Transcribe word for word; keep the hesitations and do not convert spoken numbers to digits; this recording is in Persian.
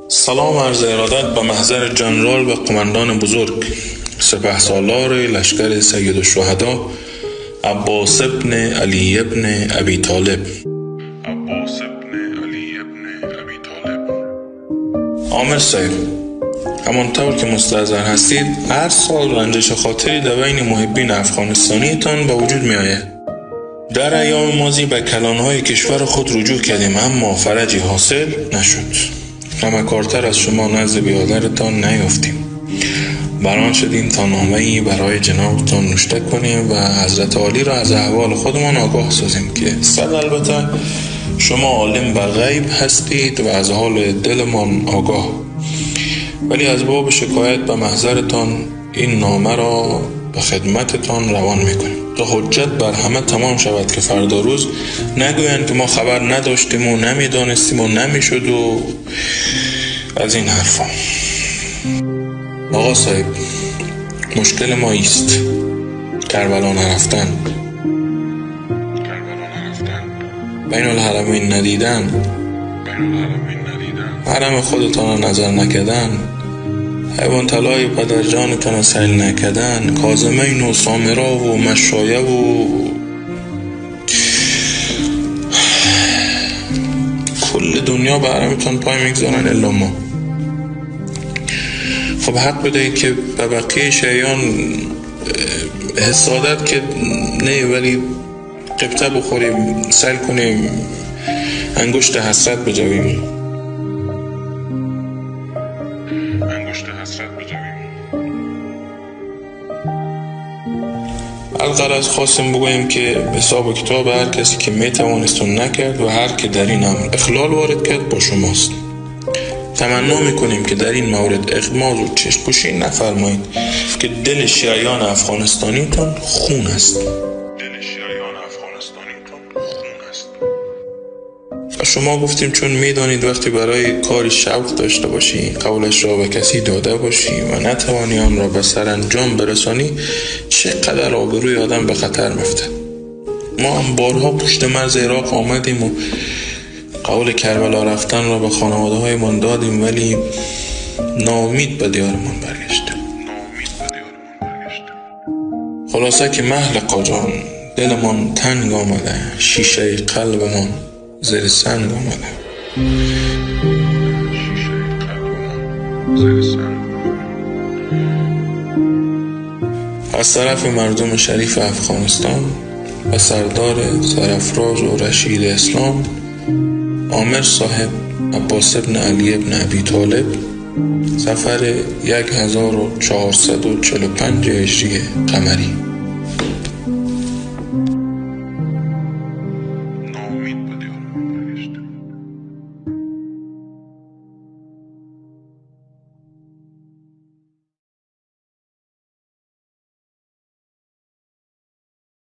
سلام عرض ارادت به محضر جنرال و قماندان بزرگ سپهسالار لشکر سید الشهدا عباس ابن علی ابن ابی طالب. عباس ابن علی ابن ابی طالب. عامر صاحب، همانطور که مستحضر هستید هر سال رنجش خاطری در بین محبین افغانستانیتان به وجود می آید. در ایام ماضی به کلانهای کشور خود رجوع کردیم اما فرجی حاصل نشد. نمکارتر از شما نزد بیادرتان نیافتیم. بران شدیم تا نامه‌ای برای جنابتان نوشته کنیم و حضرت عالی را از احوال خودمان آگاه سازیم که صد البته شما عالم به غیب هستید و از حال دلمان آگاه، ولی از باب شکایت به محضرتان این نامه را به خدمتتان روان میکنیم تا حجت بر همه تمام شود که فردا روز نگویند که ما خبر نداشتیم و نمیدانستیم و نمیشد و از این حرفا. آقا صاحب، مشکل ما ایست کربلا نرفتن، بین الحرمین ندیدن، حرم خودتان را نظر نکردن، حیوان طلای پدر جانتان را سیل نکردن، کاظمین و سامرا و مشایه و کل دنیا به حرمتان پای میگذارن الا ما. خب حق بدهید که به بقیه شیعان حسادت که نه، ولی قبطه بخوریم، سیل کنیم، انگشت حسرت بجویم انگشت حسرت بجویم الغرض خواستیم بگوییم که حساب و کتاب هر کسی که میتوانست نکرد و هر که در این هم اخلال وارد کرد با شماست. تمنا میکنیم که در این مورد اغماض و چشم پوشی نفرمایید که دل شیعیان افغانستانیتان خون است. دل شیعیان افغانستانیتان خون است. و شما گفتیم چون میدانید وقتی برای کاری شوق داشته باشی قولش را به کسی داده باشی و نتوانی آن را به سرانجام برسانی چقدر آبروی آدم به خطر میفته. ما هم بارها پشت مرز عراق آمدیم و قول کربلا رفتن را به خانواده های من دادیم، ولی ناامید به دیارمان برگشتیم. خلاصه که محل قاجان دلمان تنگ آمده، شیشه قلبمان زیر سنگ آمده. از طرف مردم شریف افغانستان و سردار سرافراز و رشید اسلام عامر صاحب عباس ابن علی ابن ابی طالب، سفر یک هزار و چهارصد و چهل و پنج هجری قمری.